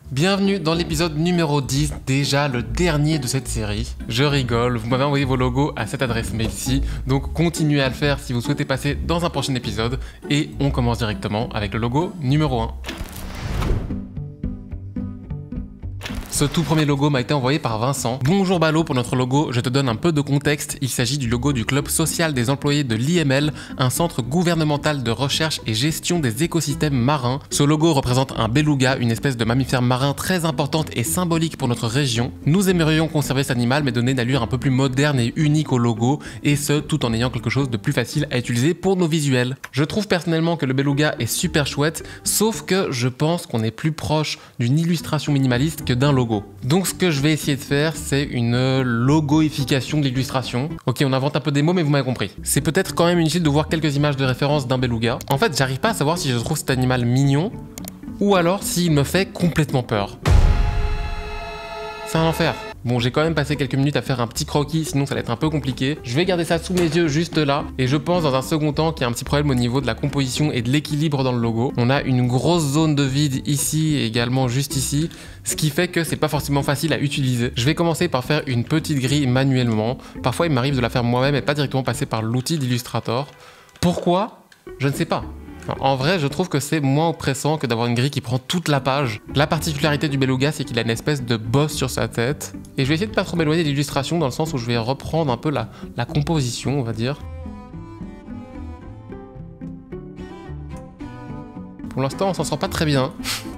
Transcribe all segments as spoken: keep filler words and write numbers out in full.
Bienvenue dans l'épisode numéro dix, déjà le dernier de cette série. Je rigole, vous m'avez envoyé vos logos à cette adresse mail-ci, donc continuez à le faire si vous souhaitez passer dans un prochain épisode. Et on commence directement avec le logo numéro un. Ce tout premier logo m'a été envoyé par Vincent. Bonjour Balo, pour notre logo, je te donne un peu de contexte. Il s'agit du logo du Club social des employés de l'I M L, un centre gouvernemental de recherche et gestion des écosystèmes marins. Ce logo représente un beluga, une espèce de mammifère marin très importante et symbolique pour notre région. Nous aimerions conserver cet animal mais donner une allure un peu plus moderne et unique au logo, et ce tout en ayant quelque chose de plus facile à utiliser pour nos visuels. Je trouve personnellement que le beluga est super chouette, sauf que je pense qu'on est plus proche d'une illustration minimaliste que d'un logo. Donc ce que je vais essayer de faire, c'est une logoification de l'illustration. Ok, on invente un peu des mots, mais vous m'avez compris. C'est peut-être quand même inutile de voir quelques images de référence d'un beluga. En fait, j'arrive pas à savoir si je trouve cet animal mignon, ou alors s'il me fait complètement peur. C'est un enfer. Bon, j'ai quand même passé quelques minutes à faire un petit croquis, sinon ça va être un peu compliqué. Je vais garder ça sous mes yeux juste là, et je pense dans un second temps qu'il y a un petit problème au niveau de la composition et de l'équilibre dans le logo. On a une grosse zone de vide ici et également juste ici, ce qui fait que c'est pas forcément facile à utiliser. Je vais commencer par faire une petite grille manuellement. Parfois il m'arrive de la faire moi-même et pas directement passer par l'outil d'Illustrator. Pourquoi? Je ne sais pas. En vrai, je trouve que c'est moins oppressant que d'avoir une grille qui prend toute la page. La particularité du beluga, c'est qu'il a une espèce de bosse sur sa tête. Et je vais essayer de pas trop m'éloigner de l'illustration dans le sens où je vais reprendre un peu la, la composition, on va dire. Pour l'instant, on s'en sort pas très bien.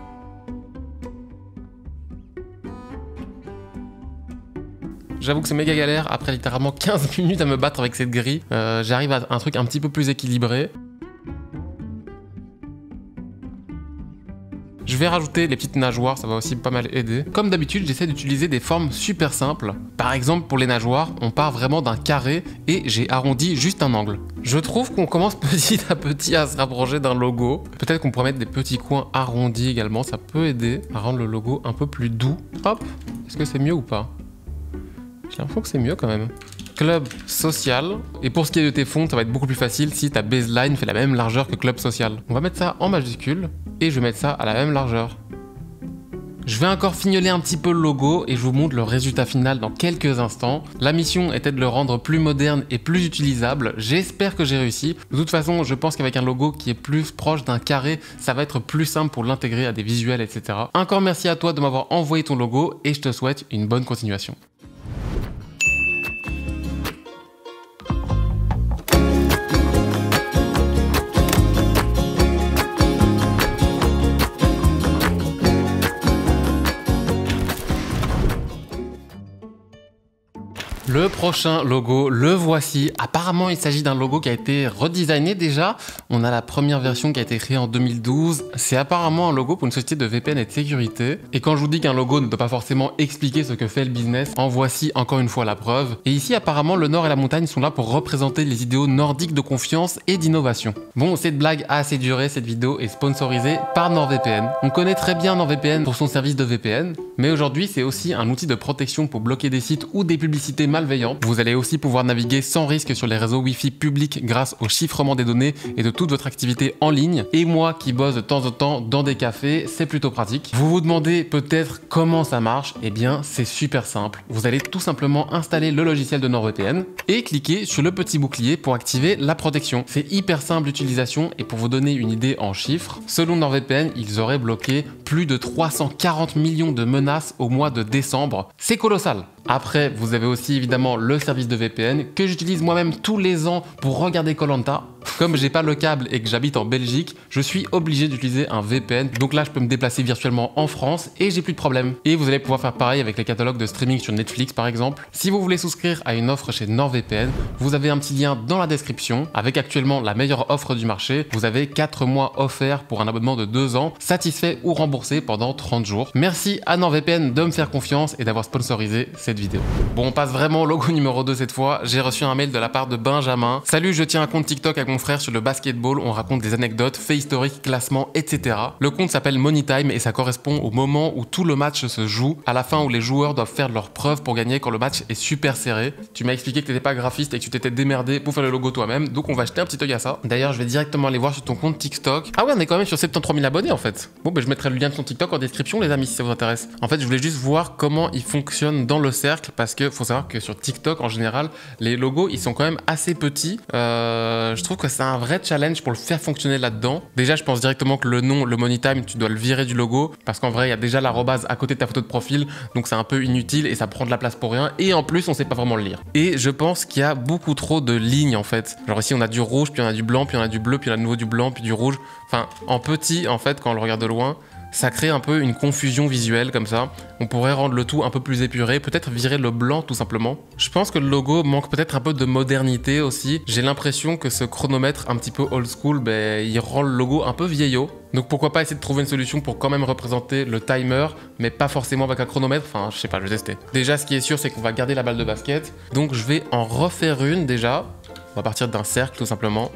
J'avoue que c'est méga galère, après littéralement quinze minutes à me battre avec cette grille. Euh, J'arrive à un truc un petit peu plus équilibré. Je vais rajouter les petites nageoires, ça va aussi pas mal aider. Comme d'habitude, j'essaie d'utiliser des formes super simples. Par exemple, pour les nageoires, on part vraiment d'un carré et j'ai arrondi juste un angle. Je trouve qu'on commence petit à petit à se rapprocher d'un logo. Peut-être qu'on pourrait mettre des petits coins arrondis également, ça peut aider à rendre le logo un peu plus doux. Hop, est-ce que c'est mieux ou pas? J'ai l'impression que c'est mieux quand même. Club social. Et pour ce qui est de tes fonds, ça va être beaucoup plus facile si ta baseline fait la même largeur que Club social. On va mettre ça en majuscule et je vais mettre ça à la même largeur. Je vais encore fignoler un petit peu le logo et je vous montre le résultat final dans quelques instants. La mission était de le rendre plus moderne et plus utilisable. J'espère que j'ai réussi. De toute façon, je pense qu'avec un logo qui est plus proche d'un carré, ça va être plus simple pour l'intégrer à des visuels, et cetera. Encore merci à toi de m'avoir envoyé ton logo et je te souhaite une bonne continuation. Le prochain logo, le voici. Apparemment, il s'agit d'un logo qui a été redesigné déjà. On a la première version qui a été créée en deux mille douze. C'est apparemment un logo pour une société de V P N et de sécurité. Et quand je vous dis qu'un logo ne doit pas forcément expliquer ce que fait le business, en voici encore une fois la preuve. Et ici, apparemment, le nord et la montagne sont là pour représenter les idéaux nordiques de confiance et d'innovation. Bon, cette blague a assez duré. Cette vidéo est sponsorisée par NordVPN. On connaît très bien NordVPN pour son service de V P N. Mais aujourd'hui, c'est aussi un outil de protection pour bloquer des sites ou des publicités malveillantes. Vous allez aussi pouvoir naviguer sans risque sur les réseaux Wi-Fi publics grâce au chiffrement des données et de toute votre activité en ligne. Et moi qui bosse de temps en temps dans des cafés, c'est plutôt pratique. Vous vous demandez peut-être comment ça marche? Eh bien, c'est super simple. Vous allez tout simplement installer le logiciel de NordVPN et cliquer sur le petit bouclier pour activer la protection. C'est hyper simple d'utilisation et pour vous donner une idée en chiffres, selon NordVPN, ils auraient bloqué plus de trois cent quarante millions de menaces au mois de décembre. C'est colossal. Après, vous avez aussi évidemment le service de V P N que j'utilise moi-même tous les ans pour regarder koh lanta. Comme j'ai pas le câble et que j'habite en Belgique, je suis obligé d'utiliser un V P N. Donc là, je peux me déplacer virtuellement en France et j'ai plus de problème. Et vous allez pouvoir faire pareil avec les catalogues de streaming sur Netflix par exemple. Si vous voulez souscrire à une offre chez NordVPN, vous avez un petit lien dans la description. Avec actuellement la meilleure offre du marché, vous avez quatre mois offerts pour un abonnement de deux ans, satisfait ou remboursé pendant trente jours. Merci à NordVPN de me faire confiance et d'avoir sponsorisé cette cette vidéo. Bon, on passe vraiment au logo numéro deux cette fois. J'ai reçu un mail de la part de Benjamin. Salut, je tiens un compte TikTok avec mon frère sur le basketball. On raconte des anecdotes, faits historiques, classements, et cetera. Le compte s'appelle Money Time et ça correspond au moment où tout le match se joue, à la fin où les joueurs doivent faire leurs preuves pour gagner quand le match est super serré. Tu m'as expliqué que tu n'étais pas graphiste et que tu t'étais démerdé pour faire le logo toi-même, donc on va jeter un petit œil à ça. D'ailleurs, je vais directement aller voir sur ton compte TikTok. Ah ouais, on est quand même sur soixante-treize mille abonnés en fait. Bon, ben je mettrai le lien de ton TikTok en description, les amis, si ça vous intéresse. En fait, je voulais juste voir comment il fonctionne dans le cercle parce que faut savoir que sur TikTok, en général, les logos, ils sont quand même assez petits. Euh, je trouve que c'est un vrai challenge pour le faire fonctionner là-dedans. Déjà, je pense directement que le nom, le Money Time, tu dois le virer du logo parce qu'en vrai, il y a déjà l'arrobase à côté de ta photo de profil, donc c'est un peu inutile et ça prend de la place pour rien. Et en plus, on sait pas vraiment le lire. Et je pense qu'il y a beaucoup trop de lignes en fait. Genre ici, on a du rouge, puis on a du blanc, puis on a du bleu, puis on a de nouveau du blanc, puis du rouge. Enfin, en petit, en fait, quand on le regarde de loin, ça crée un peu une confusion visuelle comme ça. On pourrait rendre le tout un peu plus épuré, peut-être virer le blanc tout simplement. Je pense que le logo manque peut-être un peu de modernité aussi. J'ai l'impression que ce chronomètre un petit peu old school, ben, il rend le logo un peu vieillot. Donc pourquoi pas essayer de trouver une solution pour quand même représenter le timer, mais pas forcément avec un chronomètre. Enfin, je sais pas, je vais tester. Déjà, ce qui est sûr, c'est qu'on va garder la balle de basket. Donc je vais en refaire une déjà. On va partir d'un cercle tout simplement.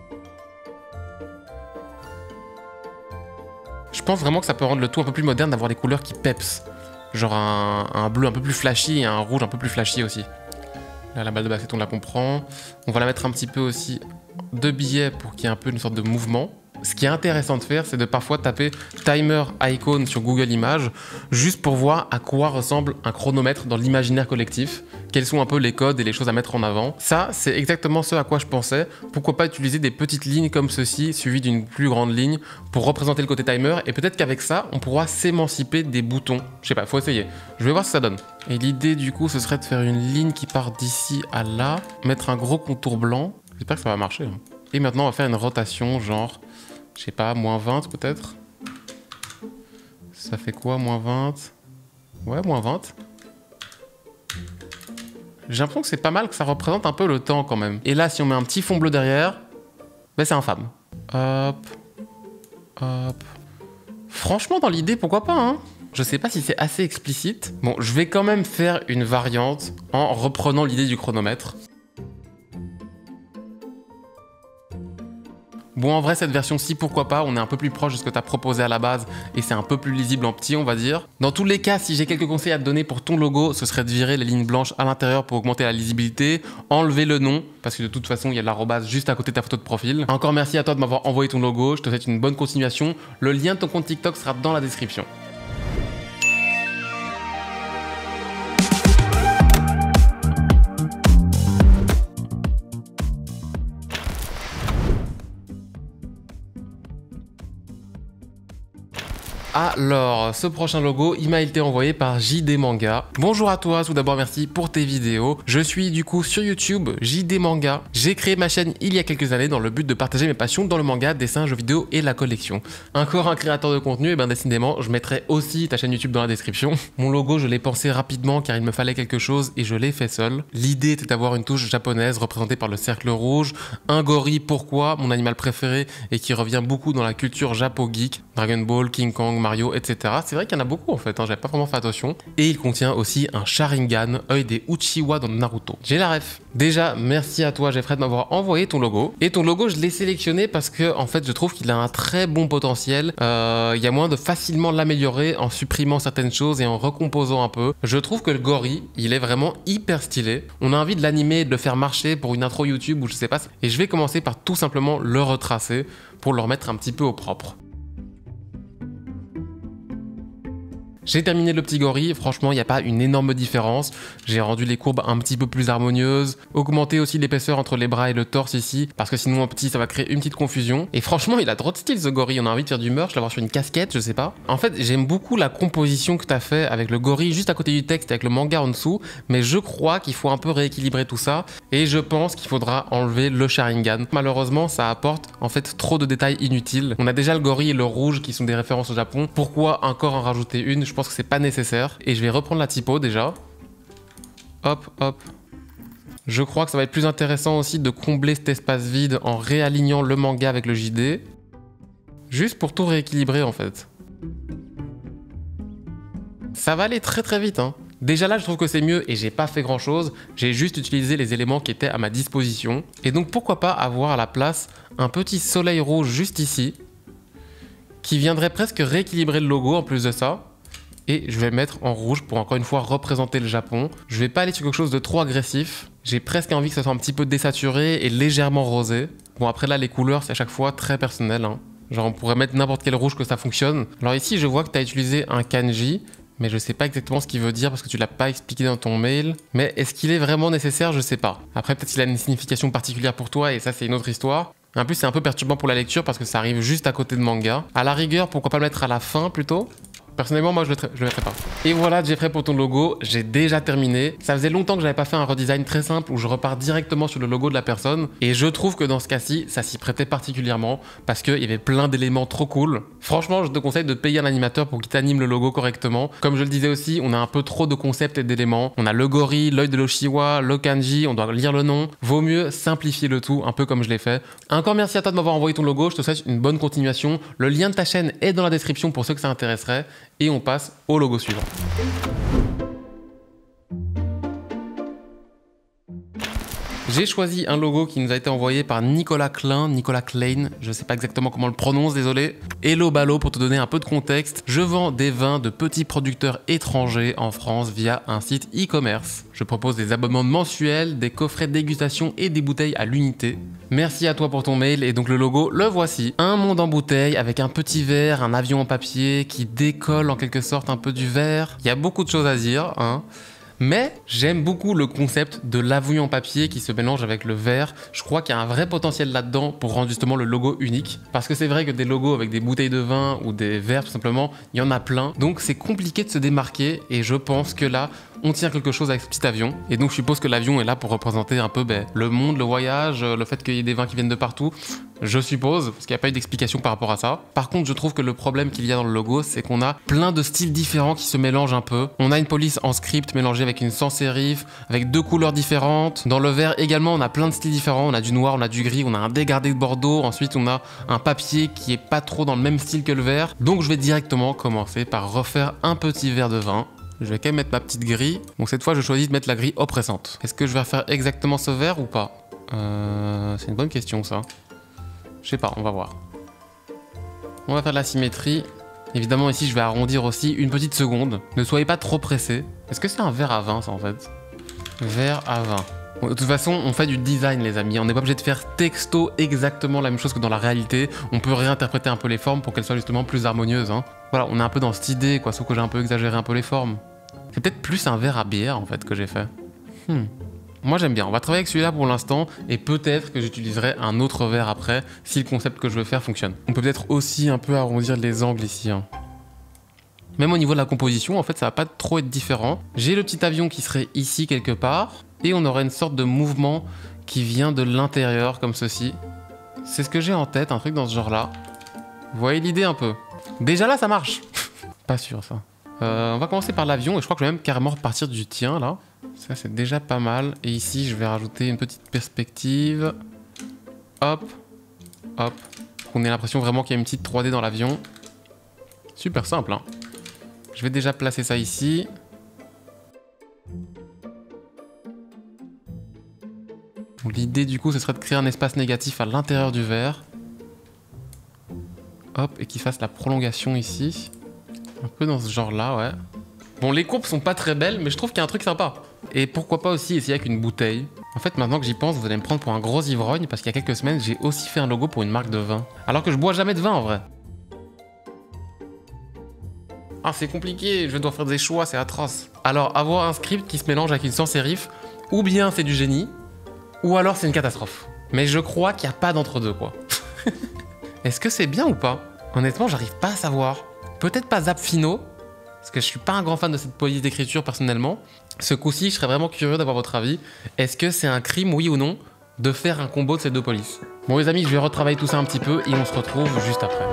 Je pense vraiment que ça peut rendre le tout un peu plus moderne d'avoir des couleurs qui peps. Genre un, un bleu un peu plus flashy et un rouge un peu plus flashy aussi. Là, la balle de basket, on la comprend. On va la mettre un petit peu aussi de billets pour qu'il y ait un peu une sorte de mouvement. Ce qui est intéressant de faire, c'est de parfois taper timer icon sur Google Images, juste pour voir à quoi ressemble un chronomètre dans l'imaginaire collectif, quels sont un peu les codes et les choses à mettre en avant. Ça, c'est exactement ce à quoi je pensais. Pourquoi pas utiliser des petites lignes comme ceci, suivies d'une plus grande ligne, pour représenter le côté timer, et peut-être qu'avec ça, on pourra s'émanciper des boutons. Je sais pas, faut essayer. Je vais voir ce que ça donne. Et l'idée, du coup, ce serait de faire une ligne qui part d'ici à là, mettre un gros contour blanc. J'espère que ça va marcher. Hein. Et maintenant, on va faire une rotation, genre... Je sais pas, moins vingt peut-être. Ça fait quoi, moins vingt? Ouais, moins vingt. J'ai l'impression que c'est pas mal, que ça représente un peu le temps quand même. Et là, si on met un petit fond bleu derrière, ben c'est infâme. Hop. Hop. Franchement, dans l'idée, pourquoi pas, hein? Je sais pas si c'est assez explicite. Bon, je vais quand même faire une variante en reprenant l'idée du chronomètre. Bon, en vrai, cette version-ci, pourquoi pas, on est un peu plus proche de ce que tu as proposé à la base et c'est un peu plus lisible en petit, on va dire. Dans tous les cas, si j'ai quelques conseils à te donner pour ton logo, ce serait de virer les lignes blanches à l'intérieur pour augmenter la lisibilité, enlever le nom, parce que de toute façon, il y a de l'arrobase juste à côté de ta photo de profil. Encore merci à toi de m'avoir envoyé ton logo, je te souhaite une bonne continuation. Le lien de ton compte TikTok sera dans la description. Alors, ce prochain logo, il m'a été envoyé par J D Manga. Bonjour à toi, tout d'abord merci pour tes vidéos. Je suis du coup sur YouTube, J D Manga. J'ai créé ma chaîne il y a quelques années dans le but de partager mes passions dans le manga, dessin, jeux vidéo et la collection. Encore un créateur de contenu, et bien décidément, je mettrai aussi ta chaîne YouTube dans la description. Mon logo, je l'ai pensé rapidement car il me fallait quelque chose et je l'ai fait seul. L'idée était d'avoir une touche japonaise représentée par le cercle rouge, un gorille, pourquoi, mon animal préféré et qui revient beaucoup dans la culture japo-geek, Dragon Ball, King Kong, Mario, et cetera. C'est vrai qu'il y en a beaucoup en fait, hein, j'avais pas vraiment fait attention. Et il contient aussi un Sharingan, œil des Uchiwa dans Naruto. J'ai la ref. Déjà, merci à toi Jeffrey de m'avoir envoyé ton logo. Et ton logo, je l'ai sélectionné parce que en fait, je trouve qu'il a un très bon potentiel. Euh, il y a moyen de facilement l'améliorer en supprimant certaines choses et en recomposant un peu. Je trouve que le gorille, il est vraiment hyper stylé. On a envie de l'animer, de le faire marcher pour une intro YouTube ou je sais pas. Et je vais commencer par tout simplement le retracer pour le remettre un petit peu au propre. J'ai terminé le petit gorille, franchement il n'y a pas une énorme différence. J'ai rendu les courbes un petit peu plus harmonieuses, augmenté aussi l'épaisseur entre les bras et le torse ici, parce que sinon en petit ça va créer une petite confusion. Et franchement il a trop de style ce gorille, on a envie de faire du merch, l'avoir sur une casquette, je sais pas. En fait j'aime beaucoup la composition que tu as fait avec le gorille juste à côté du texte et avec le manga en dessous, mais je crois qu'il faut un peu rééquilibrer tout ça, et je pense qu'il faudra enlever le Sharingan. Malheureusement ça apporte en fait trop de détails inutiles. On a déjà le gorille et le rouge qui sont des références au Japon, pourquoi encore en rajouter une? Je pense que c'est pas nécessaire. Et je vais reprendre la typo déjà. Hop, hop. Je crois que ça va être plus intéressant aussi de combler cet espace vide en réalignant le manga avec le J D. Juste pour tout rééquilibrer en fait. Ça va aller très très vite hein. Déjà là, je trouve que c'est mieux et j'ai pas fait grand chose. J'ai juste utilisé les éléments qui étaient à ma disposition. Et donc pourquoi pas avoir à la place un petit soleil rouge juste ici, qui viendrait presque rééquilibrer le logo en plus de ça. Et je vais le mettre en rouge pour encore une fois représenter le Japon. Je vais pas aller sur quelque chose de trop agressif. J'ai presque envie que ça soit un petit peu désaturé et légèrement rosé. Bon après là les couleurs c'est à chaque fois très personnel, hein. Genre on pourrait mettre n'importe quel rouge que ça fonctionne. Alors ici je vois que tu as utilisé un kanji, mais je sais pas exactement ce qu'il veut dire parce que tu l'as pas expliqué dans ton mail. Mais est-ce qu'il est vraiment nécessaire? Je sais pas. Après peut-être qu'il a une signification particulière pour toi et ça c'est une autre histoire. En plus c'est un peu perturbant pour la lecture parce que ça arrive juste à côté de manga. À la rigueur pourquoi pas le mettre à la fin plutôt? Personnellement, moi, je le, je le mettrai pas. Et voilà, Jeffrey, pour ton logo, j'ai déjà terminé. Ça faisait longtemps que j'avais pas fait un redesign très simple où je repars directement sur le logo de la personne. Et je trouve que dans ce cas-ci, ça s'y prêtait particulièrement parce qu'il y avait plein d'éléments trop cool. Franchement, je te conseille de payer un animateur pour qu'il t'anime le logo correctement. Comme je le disais aussi, on a un peu trop de concepts et d'éléments. On a le gorille, l'œil de l'Oshiwa, le kanji, on doit lire le nom. Vaut mieux simplifier le tout, un peu comme je l'ai fait. Encore merci à toi de m'avoir envoyé ton logo. Je te souhaite une bonne continuation. Le lien de ta chaîne est dans la description pour ceux que ça intéresserait. Et on passe au logo suivant. J'ai choisi un logo qui nous a été envoyé par Nicolas Klein, Nicolas Klein, je sais pas exactement comment on le prononce, désolé. Hello Ballo, pour te donner un peu de contexte, je vends des vins de petits producteurs étrangers en France via un site e-commerce. Je propose des abonnements mensuels, des coffrets de dégustation et des bouteilles à l'unité. Merci à toi pour ton mail et donc le logo, le voici. Un monde en bouteille avec un petit verre, un avion en papier qui décolle en quelque sorte un peu du verre. Il y a beaucoup de choses à dire, hein. Mais j'aime beaucoup le concept de l'avion en papier qui se mélange avec le verre. Je crois qu'il y a un vrai potentiel là-dedans pour rendre justement le logo unique. Parce que c'est vrai que des logos avec des bouteilles de vin ou des verres tout simplement, il y en a plein. Donc c'est compliqué de se démarquer et je pense que là, on tient quelque chose avec ce petit avion. Et donc je suppose que l'avion est là pour représenter un peu ben, le monde, le voyage, le fait qu'il y ait des vins qui viennent de partout. Je suppose, parce qu'il n'y a pas eu d'explication par rapport à ça. Par contre, je trouve que le problème qu'il y a dans le logo, c'est qu'on a plein de styles différents qui se mélangent un peu. On a une police en script mélangée avec une sans sérif, avec deux couleurs différentes. Dans le vert également, on a plein de styles différents. On a du noir, on a du gris, on a un dégardé de Bordeaux. Ensuite, on a un papier qui est pas trop dans le même style que le vert. Donc je vais directement commencer par refaire un petit verre de vin. Je vais quand même mettre ma petite grille. Donc cette fois, je choisis de mettre la grille oppressante. Est-ce que je vais refaire exactement ce verre ou pas? euh, C'est une bonne question, ça. Je sais pas, on va voir. On va faire de la symétrie. Évidemment, ici, je vais arrondir aussi une petite seconde. Ne soyez pas trop pressés. Est-ce que c'est un verre à vin, ça, en fait? Verre à vin. Bon, de toute façon, on fait du design, les amis. On n'est pas obligé de faire texto exactement la même chose que dans la réalité. On peut réinterpréter un peu les formes pour qu'elles soient justement plus harmonieuses, hein. Voilà, on est un peu dans cette idée, quoi, sauf que j'ai un peu exagéré un peu les formes. C'est peut-être plus un verre à bière, en fait, que j'ai fait. Hmm. Moi, j'aime bien. On va travailler avec celui-là pour l'instant, et peut-être que j'utiliserai un autre verre après, si le concept que je veux faire fonctionne. On peut peut-être aussi un peu arrondir les angles ici, hein. Même au niveau de la composition, en fait, ça va pas trop être différent. J'ai le petit avion qui serait ici quelque part, et on aurait une sorte de mouvement qui vient de l'intérieur, comme ceci. C'est ce que j'ai en tête, un truc dans ce genre-là. Vous voyez l'idée un peu? Déjà là, ça marche. Pas sûr, ça. Euh, on va commencer par l'avion, et je crois que je vais même carrément repartir du tien, là. Ça, c'est déjà pas mal. Et ici, je vais rajouter une petite perspective. Hop. Hop. On ait l'impression vraiment qu'il y a une petite trois D dans l'avion. Super simple, hein. Je vais déjà placer ça ici. L'idée, du coup, ce serait de créer un espace négatif à l'intérieur du verre. Hop, et qu'il fasse la prolongation ici. Un peu dans ce genre-là, ouais. Bon, les courbes sont pas très belles, mais je trouve qu'il y a un truc sympa. Et pourquoi pas aussi essayer avec une bouteille. En fait, maintenant que j'y pense, vous allez me prendre pour un gros ivrogne, parce qu'il y a quelques semaines, j'ai aussi fait un logo pour une marque de vin. Alors que je bois jamais de vin, en vrai. Ah, c'est compliqué, je dois faire des choix, c'est atroce. Alors, avoir un script qui se mélange avec une sans sérif, ou bien c'est du génie, ou alors c'est une catastrophe. Mais je crois qu'il n'y a pas d'entre-deux, quoi. Est-ce que c'est bien ou pas? Honnêtement, j'arrive pas à savoir. Peut-être pas Zapfino, parce que je suis pas un grand fan de cette police d'écriture personnellement. Ce coup-ci, je serais vraiment curieux d'avoir votre avis. Est-ce que c'est un crime, oui ou non, de faire un combo de ces deux polices? Bon les amis, je vais retravailler tout ça un petit peu et on se retrouve juste après.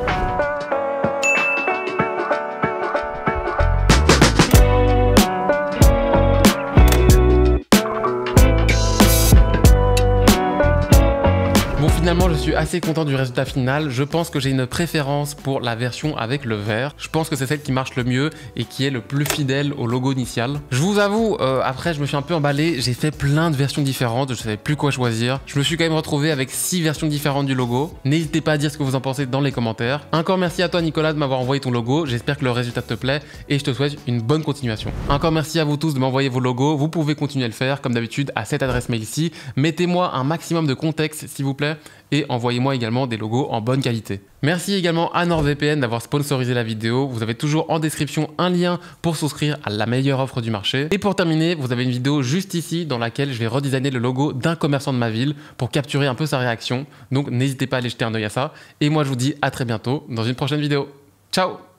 Finalement, je suis assez content du résultat final. Je pense que j'ai une préférence pour la version avec le vert. Je pense que c'est celle qui marche le mieux et qui est le plus fidèle au logo initial. Je vous avoue, euh, après je me suis un peu emballé, j'ai fait plein de versions différentes, je savais plus quoi choisir. Je me suis quand même retrouvé avec six versions différentes du logo. N'hésitez pas à dire ce que vous en pensez dans les commentaires. Encore merci à toi Nicolas de m'avoir envoyé ton logo, j'espère que le résultat te plaît et je te souhaite une bonne continuation. Encore merci à vous tous de m'envoyer vos logos, vous pouvez continuer à le faire comme d'habitude à cette adresse mail ici. Mettez-moi un maximum de contexte s'il vous plaît et envoyez-moi également des logos en bonne qualité. Merci également à NordVPN d'avoir sponsorisé la vidéo. Vous avez toujours en description un lien pour souscrire à la meilleure offre du marché. Et pour terminer, vous avez une vidéo juste ici dans laquelle je vais redesigner le logo d'un commerçant de ma ville pour capturer un peu sa réaction. Donc n'hésitez pas à aller jeter un œil à ça. Et moi je vous dis à très bientôt dans une prochaine vidéo. Ciao!